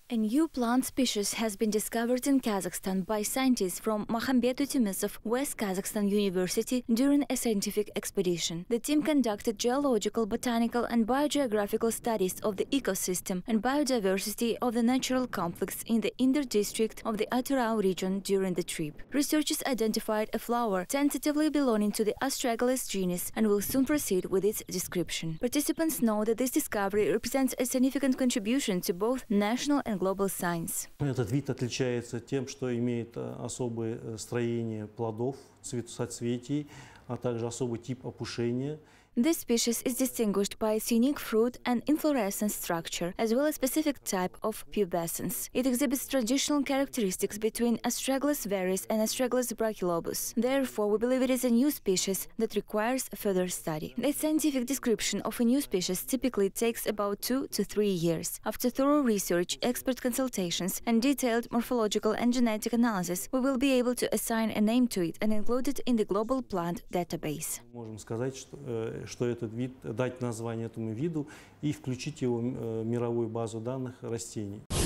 A new plant species has been discovered in Kazakhstan by scientists from Mahomet Utemesov West Kazakhstan University during a scientific expedition. The team conducted geological, botanical and biogeographical studies of the ecosystem and biodiversity of the natural complex in the Inder district of the Atyrau region during the trip. Researchers identified a flower tentatively belonging to the Astragalus genus and will soon proceed with its description. Participants know that this discovery represents a significant contribution to both national and global science. Этот вид отличается тем, что имеет особое строение плодов, соцветий, а также особый тип опушения. This species is distinguished by its unique fruit and inflorescence structure, as well as specific type of pubescence. It exhibits traditional characteristics between Astragalus varus and Astragalus brachylobus. Therefore, we believe it is a new species that requires further study. The scientific description of a new species typically takes about 2 to 3 years. After thorough research, expert consultations, and detailed morphological and genetic analysis, we will be able to assign a name to it and include it in the global plant database. Можем сказать, что этот вид, дать название этому виду и включить его в мировую базу данных растений.